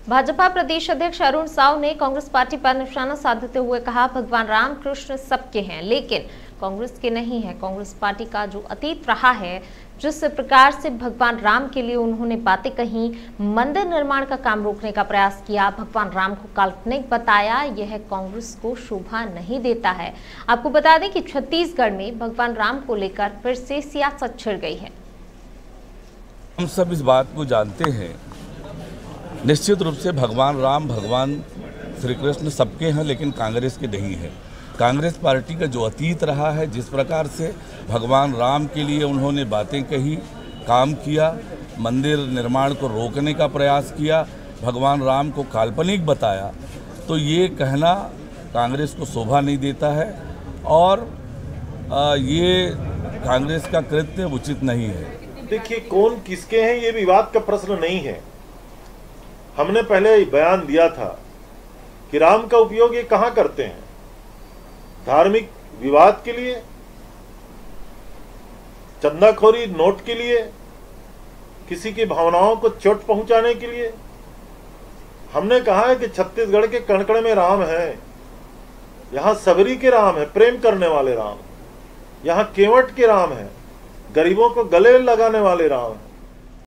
भाजपा प्रदेश अध्यक्ष अरुण साव ने कांग्रेस पार्टी पर निशाना साधते हुए कहा, भगवान राम कृष्ण सबके हैं लेकिन कांग्रेस के नहीं है। कांग्रेस पार्टी का जो अतीत रहा है, जिस प्रकार से भगवान राम के लिए उन्होंने बातें कही, मंदिर निर्माण का काम रोकने का प्रयास किया, भगवान राम को काल्पनिक बताया, यह कांग्रेस को शोभा नहीं देता है। आपको बता दें कि छत्तीसगढ़ में भगवान राम को लेकर फिर से सियासत छिड़ गई है। हम सब इस बात को जानते हैं, निश्चित रूप से भगवान राम, भगवान श्री कृष्ण सबके हैं लेकिन कांग्रेस के नहीं है। कांग्रेस पार्टी का जो अतीत रहा है, जिस प्रकार से भगवान राम के लिए उन्होंने बातें कही, काम किया, मंदिर निर्माण को रोकने का प्रयास किया, भगवान राम को काल्पनिक बताया, तो ये कहना कांग्रेस को शोभा नहीं देता है और ये कांग्रेस का कृत्य उचित नहीं है। देखिए, कौन किसके हैं ये विवाद का प्रश्न नहीं है। हमने पहले बयान दिया था कि राम का उपयोग ये कहां करते हैं, धार्मिक विवाद के लिए, चंदाखोरी नोट के लिए, किसी की भावनाओं को चोट पहुंचाने के लिए। हमने कहा है कि छत्तीसगढ़ के कण-कण में राम है, यहां सबरी के राम है, प्रेम करने वाले राम, यहां केवट के राम है, गरीबों को गले लगाने वाले राम है।